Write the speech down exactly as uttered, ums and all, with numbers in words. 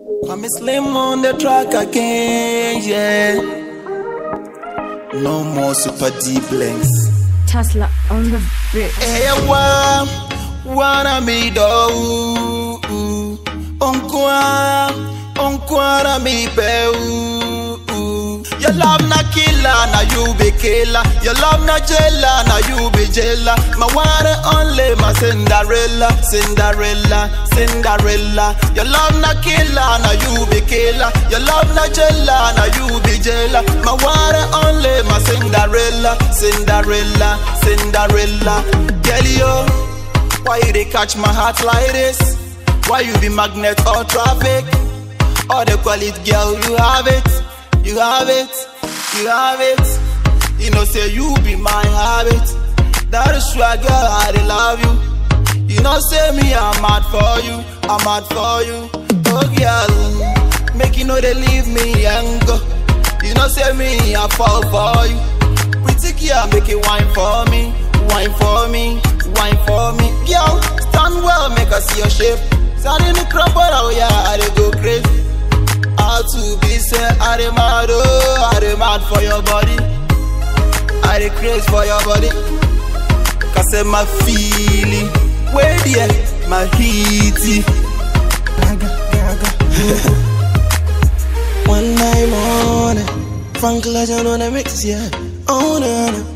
I'm Slim on the track again, yeah. No more Super D blinks. Tesla on the bit. Hey, wa, wanna me do, onkwa, onkwa na me be. Your love na killer, na you be killer. Your love na jailer, na you be jailer. My one and only, my Cinderella, Cinderella, Cinderella. Your love na killer, na you be killer. Your love na jailer, na you be jailer. My one and only, my Cinderella, Cinderella, Cinderella. Girl, yo, why you dey catch my heart like this? Why you be magnet or traffic? All the quality, girl, you have it. You have it, you have it. You know, say you be my habit. That is why, girl, I dey love you. You know, say me, I'm mad for you, I'm mad for you. Oh, girl, make you know they leave me and go. You know, say me, I fall for you. Pretty girl, make it wine for me, wine for me, wine for me. Girl, stand well, make us see your shape. Stand in the crowd, but oh yeah, I dey go crazy. How to be said, I dey mad, oh, I dey mad for your body. I dey craze for your body. Cause I'm my feeling, where the my heaty. Gaga, gaga. One night morning, Frank Legend on the mix, yeah. Oh, no, no.